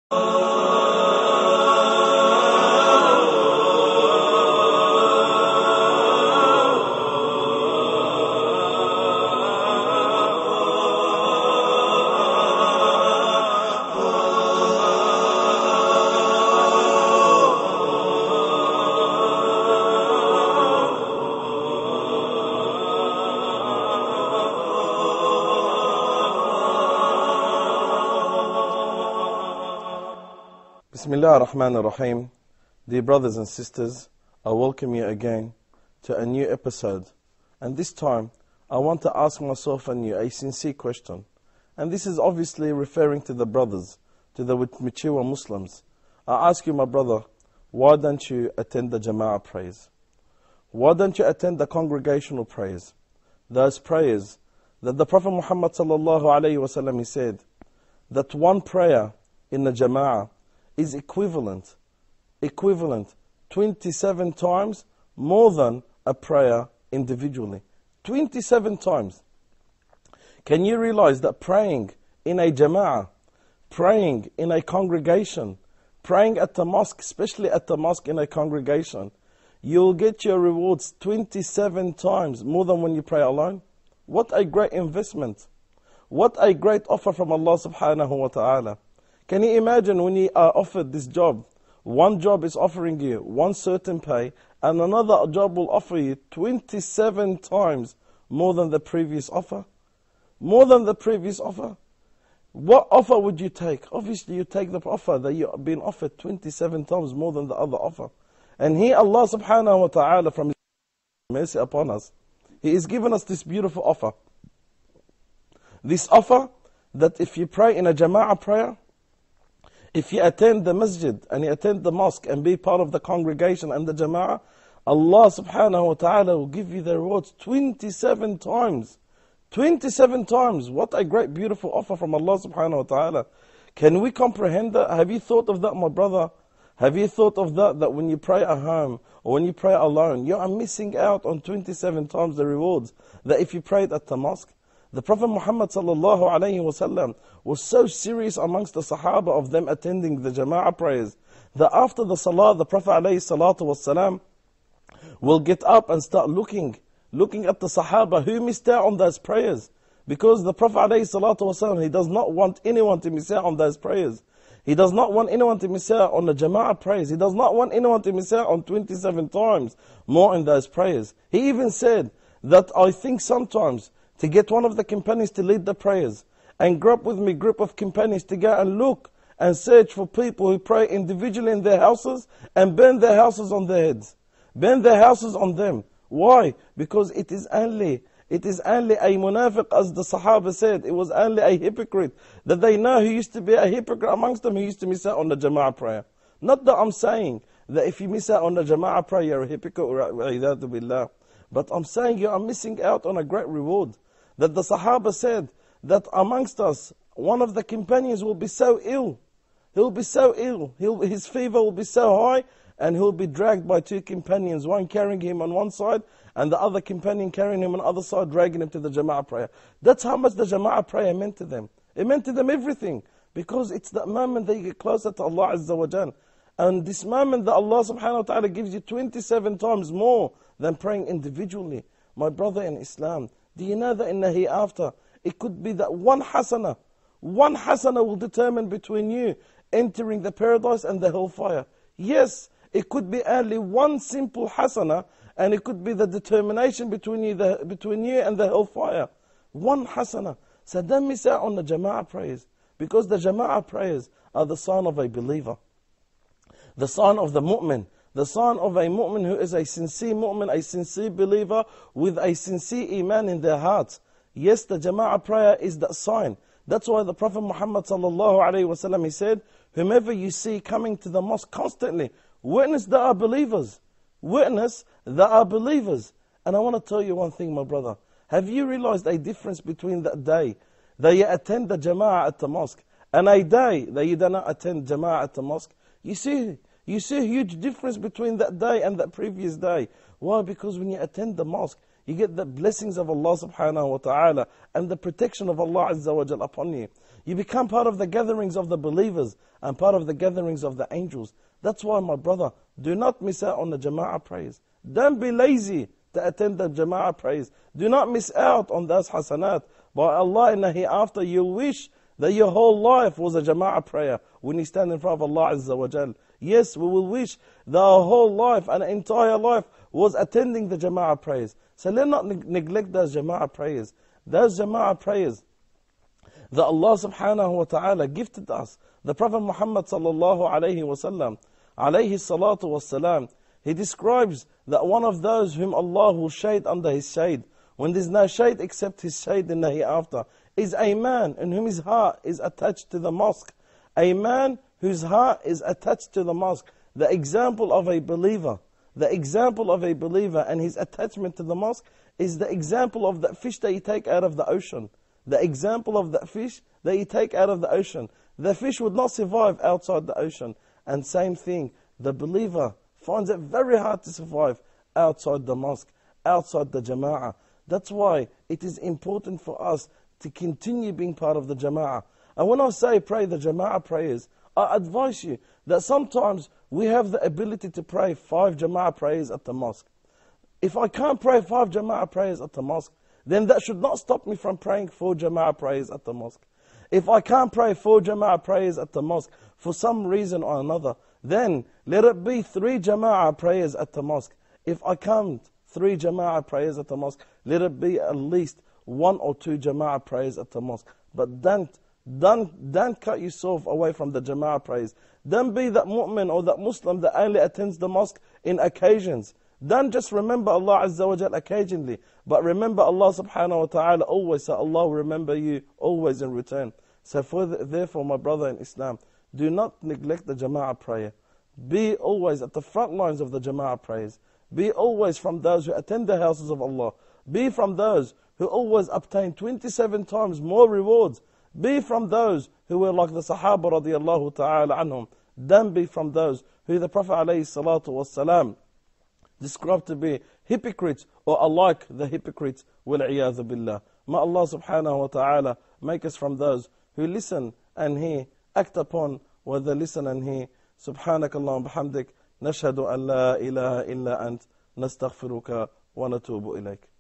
Bismillah ar-Rahman ar-Rahim. Dear brothers and sisters, I welcome you again to a new episode. And this time, I want to ask myself and you a sincere question. And this is obviously referring to the brothers, to the mature Muslims. I ask you, my brother, why don't you attend the Jama'ah prayers? Why don't you attend the congregational prayers? Those prayers that the Prophet Muhammad sallallahu alayhi wa sallam, he said that one prayer in the Jama'ah is equivalent 27 times more than a prayer individually. 27 times. Can you realize that praying in a jama'ah, praying in a congregation, praying at the mosque, especially at the mosque in a congregation, you'll get your rewards 27 times more than when you pray alone? What a great investment. What a great offer from Allah subhanahu wa ta'ala. Can you imagine when you are offered this job? One job is offering you one certain pay, and another job will offer you 27 times more than the previous offer. More than the previous offer. What offer would you take? Obviously you take the offer that you've been offered 27 times more than the other offer. And here Allah subhanahu wa ta'ala, from His mercy upon us, He has given us this beautiful offer. This offer that if you pray in a jama'ah prayer, if you attend the masjid and you attend the mosque and be part of the congregation and the jama'ah, Allah subhanahu wa ta'ala will give you the rewards 27 times. 27 times. What a great beautiful offer from Allah subhanahu wa ta'ala. Can we comprehend that? Have you thought of that, my brother? Have you thought of that when you pray at home or when you pray alone, you are missing out on 27 times the rewards that if you prayed at the mosque? The Prophet Muhammad sallallahu alayhi wa sallam was so serious amongst the Sahaba of them attending the Jama'ah prayers that after the Salah, the Prophet alayhi salatu was salam will get up and start looking at the Sahaba who missed out on those prayers. Because the Prophet alayhi salatu was salam, he does not want anyone to miss out on those prayers. He does not want anyone to miss out on the Jama'ah prayers. He does not want anyone to miss out on 27 times more in those prayers. He even said that I think sometimes to get one of the companions to lead the prayers and group with me, group of companions to go and look and search for people who pray individually in their houses and burn their houses on their heads. Burn their houses on them. Why? Because it is only a munafiq, as the Sahaba said. It was only a hypocrite that they know who used to be a hypocrite amongst them who used to miss out on the Jama'ah prayer. Not that I'm saying that if you miss out on the Jama'ah prayer, you're a hypocrite, wa'idadu billah. But I'm saying you are missing out on a great reward. That the Sahaba said that amongst us, one of the companions will be so ill. He'll be so ill. His fever will be so high, and he'll be dragged by two companions, one carrying him on one side, and the other companion carrying him on the other side, dragging him to the Jama'ah prayer. That's how much the Jama'ah prayer meant to them. It meant to them everything. Because it's that moment that you get closer to Allah Azza wa Jal. And this moment that Allah subhanahu wa ta'ala gives you 27 times more than praying individually. My brother in Islam, do you know that in the hereafter, it could be that one hasana will determine between you entering the paradise and the hellfire. Yes, it could be only one simple hasana, and it could be the determination between you and the hellfire. One hasana. So don't miss out on the Jama'ah prayers, because the Jama'ah prayers are the sign of a believer, the sign of the mu'min. The sign of a mu'min who is a sincere mu'min, a sincere believer with a sincere iman in their hearts. Yes, the Jama'ah prayer is that sign. That's why the Prophet Muhammad sallallahu alayhi wa sallam, he said, whomever you see coming to the mosque constantly, witness that are believers. Witness that are believers. And I want to tell you one thing, my brother. Have you realized a difference between that day that you attend the Jama'ah at the mosque and a day that you do not attend Jama'ah at the mosque? You see a huge difference between that day and that previous day. Why? Because when you attend the mosque, you get the blessings of Allah subhanahu wa ta'ala and the protection of Allah Azza wa Jal upon you. You become part of the gatherings of the believers and part of the gatherings of the angels. That's why, my brother, do not miss out on the Jama'ah prayers. Don't be lazy to attend the Jama'ah prayers. Do not miss out on those hasanat. By Allah, in the hereafter, you'll wish that your whole life was a Jama'ah prayer when you stand in front of Allah Azza wa Jal. Yes, we will wish that our whole life and entire life was attending the Jama'ah prayers. So let's not neglect those Jama'ah prayers. Those Jama'ah prayers that Allah subhanahu wa ta'ala gifted us. The Prophet Muhammad sallallahu alayhi wa sallam, alayhi salatu wa salam, he describes that one of those whom Allah will shade under his shade, when there's no shade except his shade in the hereafter, is a man in whom his heart is attached to the mosque. A man whose heart is attached to the mosque. The example of a believer, the example of a believer and his attachment to the mosque is the example of that fish that you take out of the ocean. The example of that fish that you take out of the ocean. The fish would not survive outside the ocean. And same thing, the believer finds it very hard to survive outside the mosque, outside the Jama'ah. That's why it is important for us to continue being part of the Jama'ah. And when I say pray the Jama'ah prayers, I advise you that sometimes we have the ability to pray 5 Jama'ah prayers at the mosque. If I can't pray 5 Jama'ah prayers at the mosque, then that should not stop me from praying 4 Jama'ah prayers at the mosque. If I can't pray 4 Jama'ah prayers at the mosque for some reason or another, then let it be 3 Jama'ah prayers at the mosque. If I can't 3 Jama'ah prayers at the mosque, let it be at least 1 or 2 Jama'ah prayers at the mosque. But don't cut yourself away from the Jama'ah prayers. Don't be that mu'min or that Muslim that only attends the mosque in occasions. Don't just remember Allah Azza wa Jal occasionally, but remember Allah subhanahu wa ta'ala always, so Allah will remember you always in return. So therefore, my brother in Islam, do not neglect the Jama'ah prayer. Be always at the front lines of the Jama'ah prayers. Be always from those who attend the houses of Allah. Be from those who always obtain 27 times more rewards. Be from those who were like the Sahaba radiallahu ta'ala anhum. Don't be from those who the Prophet alayhi salatu was salam described to be hypocrites or alike the hypocrites, wal-'iyadhu billah. May Allah subhanahu wa ta'ala make us from those who listen and hear, act upon what they listen and hear. Subhanakallah wa bihamdik, nashhadu an la ilaha illa ant, nastaghfiruka wa natubu ilayk.